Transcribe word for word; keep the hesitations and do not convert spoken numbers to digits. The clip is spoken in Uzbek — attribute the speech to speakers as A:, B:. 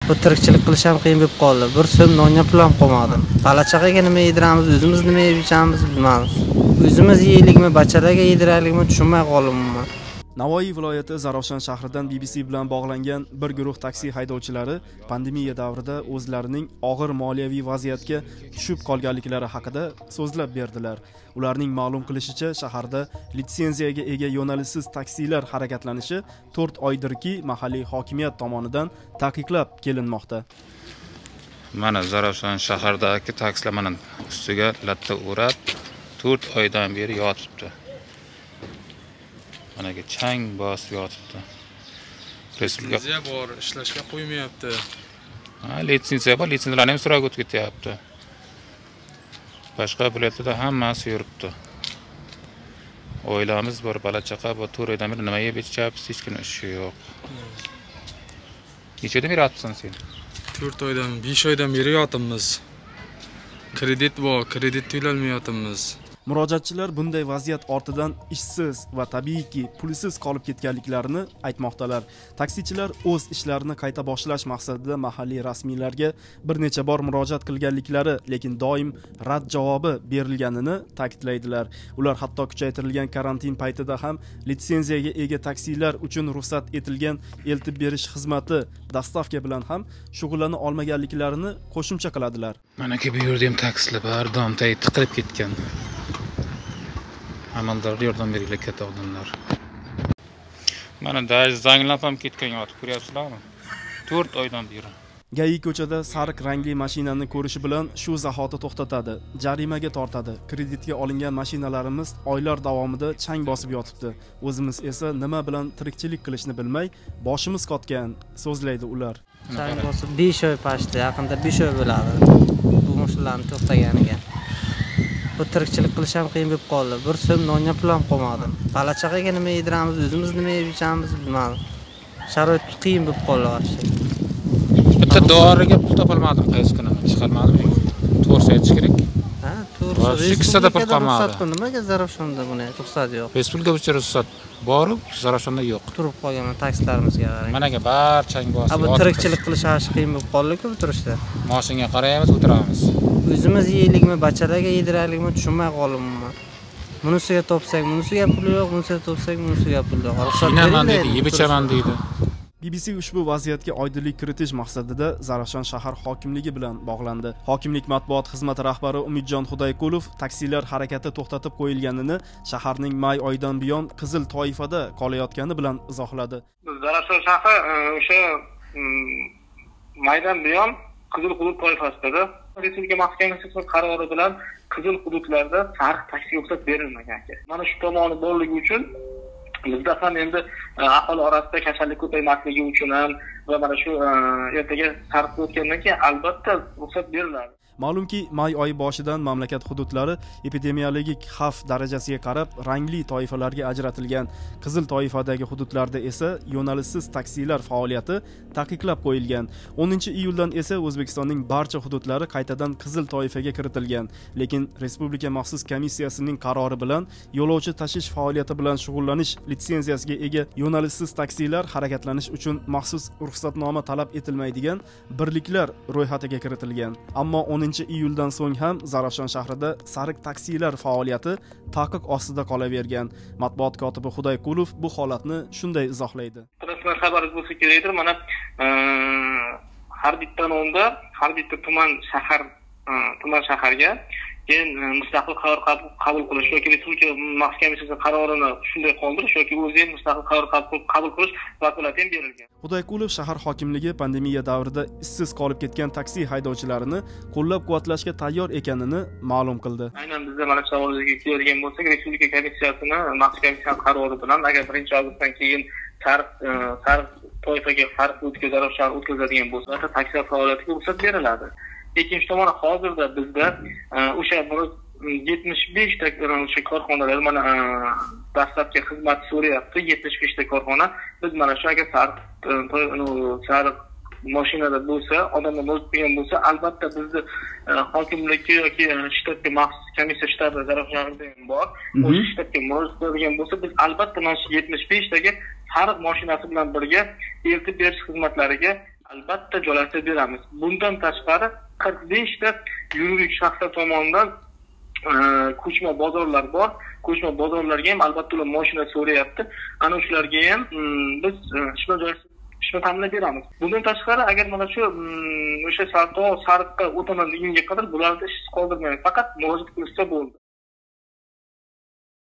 A: Bu tirikchilik qilish ham qiyin bo'lib qoldi. Bir so'm nonga pul ham qolmadi. Bala-chaqaga nima yediramiz, o'zimiz nima yeb ichamiz bilmaymiz. O'zimiz yeylikmi, bachalaga yediraylikmi tushunmay qoldim.
B: Navoiy viloyati Zarafshon shahridan B B C bilan bog'langan bir guruh taksi haydovchilari pandemiya davrida o'zlarining og'ir moliyaviy vaziyatga tushib qolganliklari haqida so'zlab berdilar. Ularning ma'lum qilishicha, shaharda litsenziyaga ega yo'nalishsiz taksilar harakatlanishi to'rt oydirki mahalliy hokimiyat tomonidan taqiqlab kelinmoqda.
C: Mana Zarafshon shahardagi taksilar mana ustiga latta o'rab to'rt oydan beri yotibdi. Managa chang bosib yotibdi.
D: Litsenziya bor, ishlashga qo'ymayapti.
C: Ha, litsenziya bor, litsenziyalarni ham so'rab o'tib ketyapti. Boshqa viloyatlarda hammasi yuribdi. Oilamiz bor, bola-chaqa bor, to'rt oydan beri nima yeb ichyapsiz, hech kim ishi yo'q. Necha oydan beri yotibsan sen?
D: to'rt oydan, besh oydan beri yotibmiz. Kredit bor, kredit to'lolmayapmiz.
B: Murojaatchilar bunday vaziyat ortidan ishsiz va tabiiyki pulsiz qolib ketganliklarini aytmoqdalar. Taksichilar o'z ishlarini qayta boshlash maqsadida mahalliy rasmiylarga bir necha bor murojaat qilganliklari, lekin doim rad javobi berilganini ta'kidlaydilar. Ular hatto kuchaytirilgan karantin paytida ham litsenziyaga ega taksilar uchun ruxsat etilgan eltib berish xizmati dastavka bilan ham shug'ullana olmaganliklarini qo'shimcha qiladilar.
C: Manaki bu yerda ham taksilar bor, domtay tiqilib ketgan. Amaldorlar yordam beraylik katta odamlar. Mana daj zanglab ham ketgan yotib ko'ryapsizlarmi? to'rt oydan beri.
B: Gai ko'chada sariq rangli mashinani ko'rishi bilan shu zahoti to'xtatadi, jarimaga tortadi. Kreditga olingan mashinalarimiz oylar davomida chang bosib yotibdi. O'zimiz esa nima bilan tirikchilik qilishni bilmay, boshimiz qotgan, so'zlaydi ular.
A: Chang bosib besh oy pashdi, yaqinda besh oy bo'ladi. Bu mashinalarni to'xtaganiga. Bu tirikchilik qilish ham qiyin bo'lib qoldi. Bir so'm nonga pul ham qolmadi. Bala-chaqaga nima yediramiz, o'zimiz nima yeb ichamiz bilmaymiz. Sharoit qiyin bo'lib qoldi vaqti.
C: Bitta doriga pul topolmadim, qaysi kuni chiqarmadim. To'g'ri aytish kerak.
A: Ha, to'g'ri.
C: Ikkisida pul qolmadi.
A: Nimaga Zarafshonda buni ruxsat yo'q?
C: Respublika bo'yicha ruxsat bor, Zarafshonda yo'q.
A: Turib qolgan taksilarimizga qarang.
C: Managa barchang bosib.
A: Bu tirikchilik qilish ham qiyin bo'lib qoldi-ku bu turishda.
C: Mashinaga qaraymiz, o'tiramiz.
A: O'zimiz yeylikmi, bachalaga yediraylikmi tushunmay qoldim. Bunisiga topsak, bunisiga pul yo'q, bunisiga topsak, bunisiga pul yo'q. Ruxsat
C: beraman deydi, yeb ichaman deydi.
B: B B C ushbu vaziyatga oydinlik kiritish maqsadida Zarafshon shahar hokimligi bilan bog'landi. Hokimlik matbuot xizmati rahbari Umidjon Xudayqulov taksilar harakati to'xtatib qo'yilganini shaharning may oyidan buyon qizil toifada qolayotgani bilan izohladi.
E: Zarafshon shahri o'sha maydan buyon qizil hudud toifasida Respublika maxsus komissiyasi qarori bilan qizil hududlarda sariq taksi ruxsat berilmagan. Mana shu tomoni borligi uchun bizda ham endi aholi orasida kasallik ko'paymasligi uchun ham va mana shu ertaga sariq o'tgandan keyin albatta ruxsat beriladi.
B: Ma'lumki, may oyi boshidan mamlakat hududlari epidemiologik xavf darajasiga qarab rangli toifalarga ajratilgan. Qizil toifadagi hududlarda esa yo'nalishsiz taksilar faoliyati taqiqlab qo'yilgan. o'ninchi iyuldan esa O'zbekistonning barcha hududlari qaytadan qizil toifaga kiritilgan. Lekin Respublika maxsus komissiyasining qarori bilan yo'lovchi tashish faoliyati bilan shug'ullanish litsenziyasiga ega yo'nalishsiz taksilar harakatlanish uchun maxsus ruxsatnoma talab etilmaydigan birliklar ro'yxatiga kiritilgan. Ammo o'ninchi iyuldan so'ng ham Zarafshon shahrida sariq taksilar faoliyati taqiq ostida qolavergan. Matbuot kotibi Xudayqulov bu holatni shunday izohlaydi.
E: Rasman xabaringiz bo'lsa kerakdir, mana har bitta nomda, har bitta tuman shahar, tuman shaharga keyin mustaqil qaror qabul qilish yoki Respublika maxsus komissiyasi qarorini shunday qoldirish yoki o'zi ham mustaqil qaror qabul qilish vakolati ham berilgan.
B: Xudayqulov shahar hokimligi pandemiya davrida ishsiz qolib ketgan taksi haydovchilarini qo'llab-quvvatlashga tayyor ekanini ma'lum qildi.
E: Aynan bizda mana shu savolingizga keladigan bo'lsak, Respublika komissiyasini maxsus komissiya qarori bilan agar birinchi avgustdan keyin sariq sariq toifaga farq o'tkazarib shahar o'tkazadigan bo'lsa, taksi faoliyatiga ruxsat beriladi. Ikkinchi tomoni hozirda bizda o'sha yetmish besh ta o'sha korxonalar mana dastlabki xizmat so'rayapti. yetmish besh ta korxona biz mana shu agar sariq sariq mashinada bo'lsa, odamlar bo'lib kelgan bo'lsa, albatta bizni hokimlikka yoki shtatga maxsus komissiya shtabi Zarafshonda ham bor. O'sha shtatga murojaat qiladigan bo'lsa, biz albatta mana shu yetmish besh taga sariq mashinasi bilan birga eltib berish xizmatlariga Albatta joylashtirib beramiz. Bundan tashqari qirq besh ta yuridik shaxslar tomonidan ko'chma bozorlar bor. Ko'chma bozorlarga ham albatta ular mashina so'rayapti. Ana shularga ham biz ishni joylashtirib ishni ta'minlab beramiz. Bundan tashqari agar mana shu o'sha savdo sariqqa o'taman degunga qadar bularni ishsiz qoldirmaymiz. Faqat murojaat qilishsa bo'ldi.